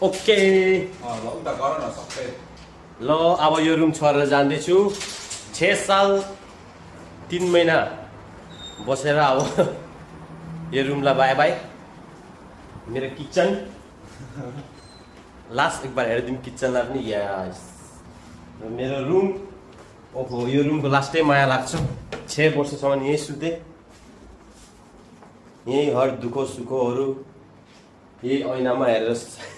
Okay ल अब यो रुम छोडेर जाँदैछु 6 साल 3 महिना बसेर अब यो रुमलाई बाई बाई मेरो किचन लास्ट एक बार हेरिदिउँ किचनलाई पनि यस मेरो रुम ओहो यो रुमको लास्टै माया लाग्छ 6 वर्षसम्म यही सुते यही हर दुःख सुखहरू यही ऐनामा हेरेर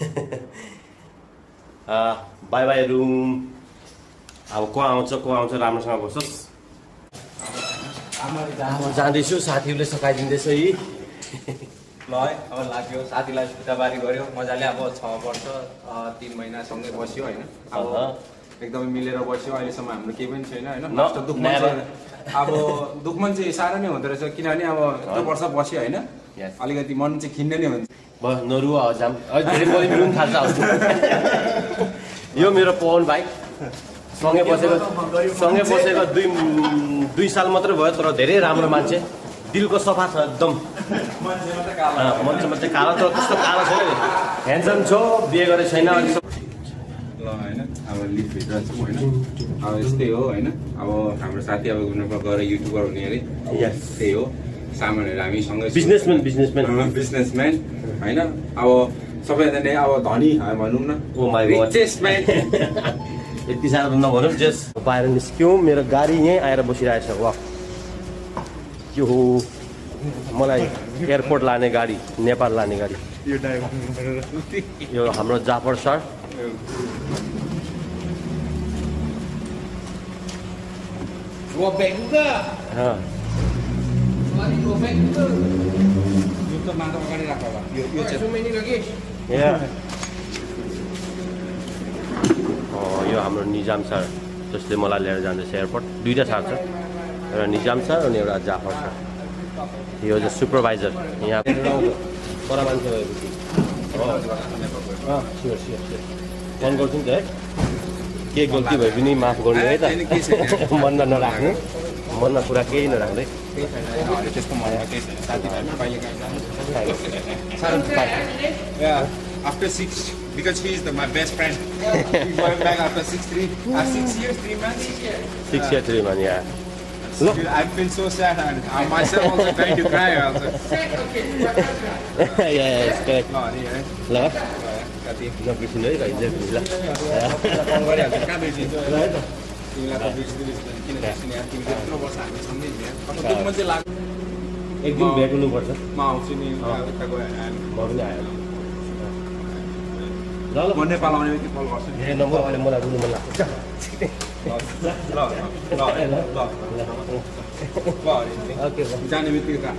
बाई बाई रुम अब को आउँछ राम्रोसँग बसोस् अब जाँदैछु साथीहरूले सकाइदिँदैछ यी ल है अब लाग्यो साथीलाई सुताबारी गर्यो मजाले अब 6 वर्ष 3 महिना सँगै बस्यो हैन अब एकदमै मिलेर बस्यो अहिलेसम्म हाम्रो केही पनि छैन हैन अब दुखमन चाहिँ साह्रो नै हुँदो रहेछ किनभने अब 2 वर्ष बस्यो हैन अलिकति मन चाहिँ खिन्न नै हुन्छ नरुवा हजाम रुम थाल्छ यो मेरो पवन भाइ सँगै बसेको 2 साल मात्रै भयो तर धेरै राम्रो मान्छे दिलको सफा छ एकदम मान्छे मात्रै कालो तर त्यस्तो कालो छैन ह्यान्डसम छ बिहे गरेको छैन अनि ल हैन अब लिफभित्र छु हैन अब यस्तै हो हैन अब हाम्रो साथी अब नेपाल गएर युट्युबर हुने अरे यस त्यही हो सामानहरु हामी सँगै बिजनेसम्यान हैन अब सबैजना नै अब धनी भनौँ न oh my god richest man यति साह्रो नभनौँ जस बाहिर निस्क्यौँ मेरो गाडी यहीँ आएर बसिरहेछ वा यो हो मलाई एयरपोर्ट लाने गाडी नेपाल लाने गाडी यो हाम्रो जाफर सर यो हाम्रो निजाम सर जसले मलाई लिएर जाँदैछ एयरपोर्ट दुईटा सर छ एउटा निजाम सर अनि एउटा जाफर सर यो चाहिँ सुपरभाइजर यहाँ पर मान्छे भएपछि फोन गर्छु नि त है के गल्ती भए पनि माफ गर्नु है त मनमा नराख्नु मनमा कुरा केही नराख्दै After 6, because he is my best friend. He's going back after 6 years, 3 months. 6 years, 3 months, yeah. Look. I feel so sad and I myself also trying to cry also. Yeah, it's correct. Hello? एक दिन भेट्नु पर्छ म आउँछु नि उता गएर म पनि आयो ल म नेपाल आउने बित्तिकै कल गर्छु नि नम्बर अहिले मलाई रुनु मन लाग्छ ओके जाने बित्तिकै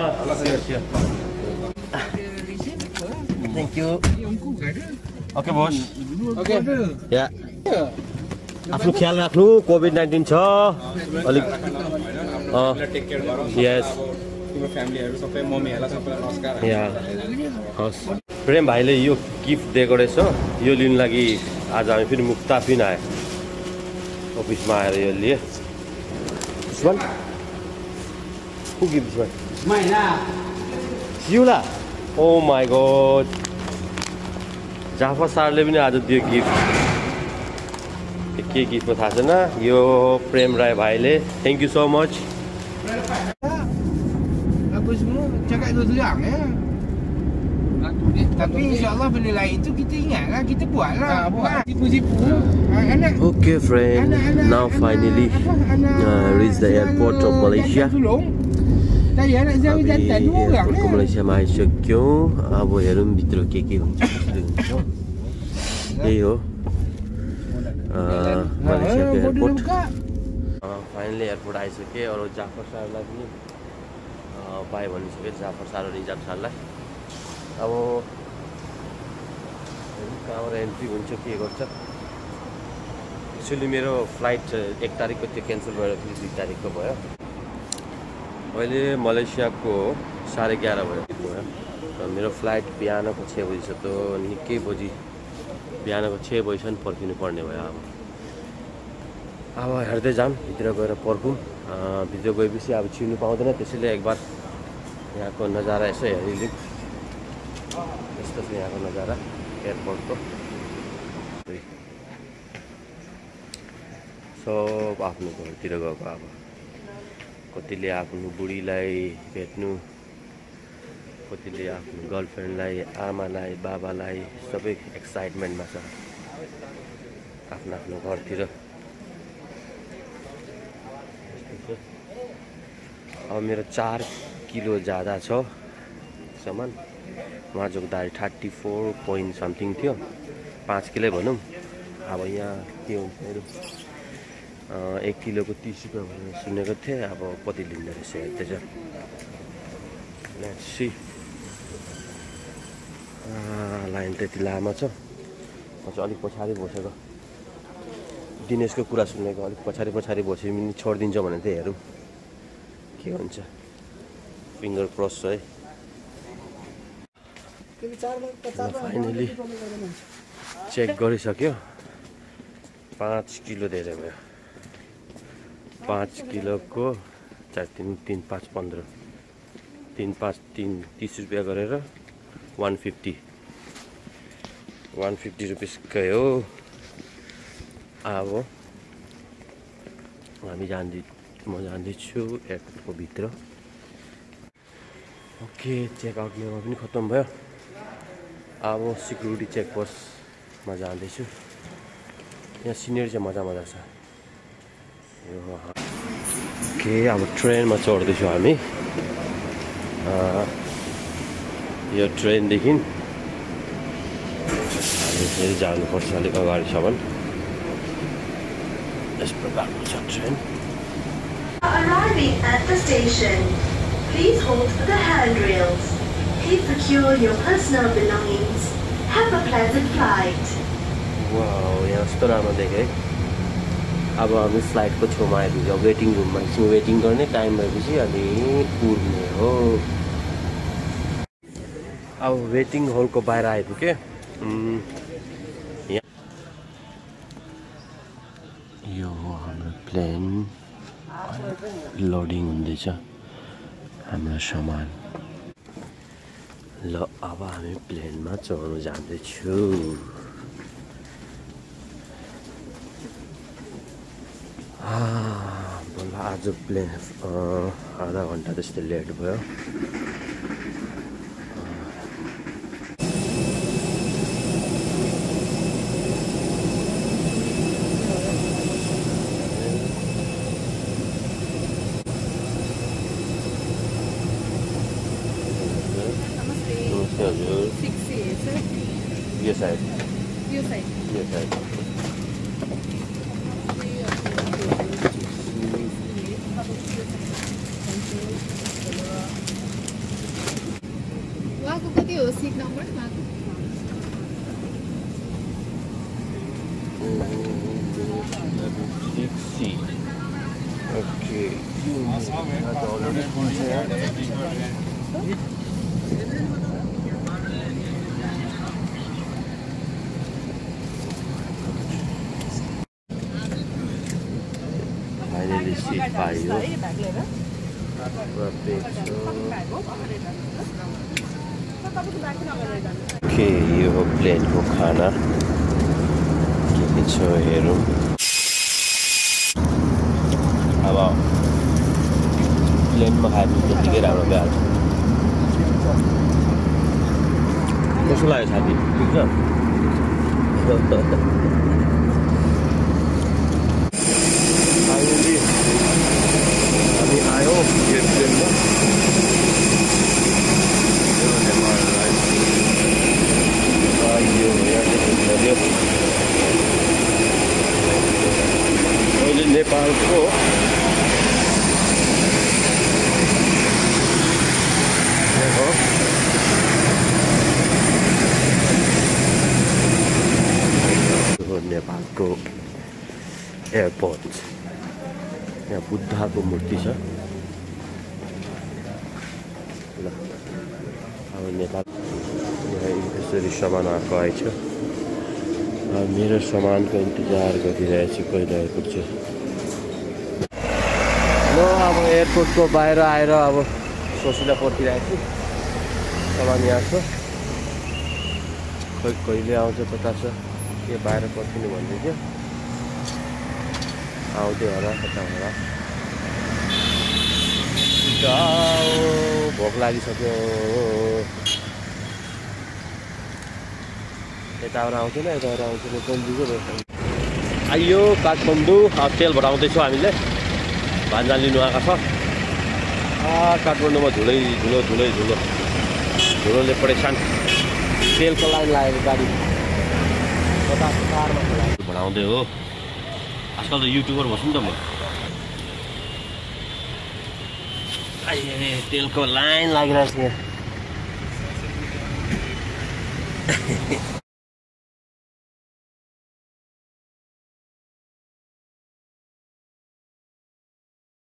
थ्याङ्क यू ओके बस ओके या आफ्नो ख्याल राख्नु कोभिड-19 छ अलिक टेक केयर गरौँ यस तिम्रो फ्यामिलीहरु सबै मम्मीहरुलाई सबैलाई नमस्कार या हस् प्रेम भाइले यो गिफ्ट दिएको रहेछ यो लिन लागि आज हामी फेरि मुक्ताफिन आए अफिसमा आएर यो लिए Usman who give this one माइना युला ओ माय गॉड जाफर सरले पनि आज दियो गिफ्ट के गिफ्ट थाहा छैन यो प्रेम राय भाइले thank you so much aku semua cakap dua terang ya. Tapi insyaAllah benda lain tu kita ingatlah, kita buatlah. Tipu-tipu. Anak. Okay friend, now finally reach the airport of Malaysia. Tadi anak Zawi jantan dua orang airport ke Malaysia ma आइसक्यो अब हेरौँ भित्र के हुन्छ यही हो मलेसियाको airport finally airport आइसके अरू जाफर सरलाई पनि बाई भनिसक्यो जाफर सर र निजाम सरलाई अब कहाँबाट एन्ट्री हुन्छ के गर्छ एक्चुअली मेरो फ्लाइट 1 तारिकको त्यो क्यान्सल भएर फेरि 2 तारिकको भयो अहिले मलेसियाको 11:30 भयो र मेरो फ्लाइट बिहानको 6 बजी छ त निकै बजी बिहानको 6 बजीसम्म पर्खिनु पर्ने भयो अब हेर्दै जाम भित्र गएर पर्खौँ भित्र गएपछि अब छिर्नु पाउँदैन त्यसैले एकबार यहाँको नजारा यसो हेरिलिउँ यस्तो छ यहाँको नजारा एयरपोर्टको सब आफ्नो घरतिर गएको अब कतिले आफ्नो बुढीलाई भेट्नु कतिले आफ्नो गर्लफ्रेन्डलाई आमालाई बाबालाई सबै एक्साइटमेन्टमा छ आफ्नो आफ्नो घरतिर अब मेरो 4 किलो ज्यादा छ सामान वहाँ जोग्दाखेरि 34 point something थियो 5 किलो भनौँ अब यहाँ के हुन्छ मेरो 1 किलोको 30 रुपियाँ भनेर सुनेको थिएँ अब कति लिँदो रहेछ हेर्दैछ लेट्स सी लाइन त्यति लामो छ म चाहिँ अलिक पछाडि बसेको दिनेशको कुरा सुनेको अलिक पछाडि बसेपछि पनि छोडिदिन्छ भने चाहिँ हेरौँ के हुन्छ फिङ्गर क्रस है फाइनली चेक गरिसक्यो 5 किलो धेरै भयो 5 किलोको 4 3 3 5 15 3 5 3 30 रुपियाँ गरेर 150 रुपिस गयो अब हामी म जाँदैछु एयरपोर्टको भित्र ओके चेकआउट मेरोमा पनि खत्तम भयो अब सिक्युरिटी चेकपोस्टमा जाँदैछु यहाँ सिनेरी चाहिँ मजा छ ओके अब ट्रेनमा चढ्दैछु हामी यो ट्रेनदेखि हामी फेरि जानुपर्छ अलिक अगाडिसम्म यस प्रकारको छ train Arriving at the station, please hold the handrails. Please secure your personal belongings. Have a pleasant flight. Wow यहाँ यस्तो राम्रो देखेँ अब हामी फ्लाइटको छेउमा आइपुग्यो वेटिङ रुममा एकछिन वेटिङ गर्ने टाइम भएपछि अनि उड्ने हो अब वेटिङ हलको बाहिर आइपुग्यो यो हो हाम्रो प्लेन लोडिङ हुँदैछ हाम्रो सामान ल अब हामी प्लेनमा चढ्नु जाँदैछु बल्ल आज प्लेन आधा घन्टा जस्तै लेट भयो यो साइड वहाँको कति हो सिट नम्बर वहाँको 6C ओके अलरेडी फुल छ यार फाइनली सिट पाइयो ओके यो हो प्लेनको खाना के छ हेरौँ अब प्लेनमा खाएको त्यतिकै राम्रो भइहाल्छ कस्तो लाग्यो साथी ठिक छ फाइनली हामी आयो यो प्लेनमा अहिले नेपालको नेपालको एयरपोर्ट यहाँ बुद्धको मूर्ति छ ल अब नेपाल यसरी सामान आएको आएछ मेरो सामानको इन्तजार गरिरहेछु कहिले आइपुग्छ ल अब एयरपोर्टको बाहिर आएर अब सोसिला पर्खिरहेको छु सामान यहाँ छ खै कहिले आउँछ कता छ के बाहिर पर्खिनु भन्दै थियो आउँदै होला कता होला भोक लागिसक्यो यताबाट आउँदैन यताबाट आउँदैन जल्दीको आइयो काठमाडौँ तेलबाट आउँदैछौँ हामीले भान्जा लिनु आएको छ काठमाडौँमा धुलोले परेसान तेलको लाइन लागेको गाडी बढाउँदै हो आजकल त युट्युबर बस्छु नि त म तेलको लाइन लागिरहेको छ यहाँ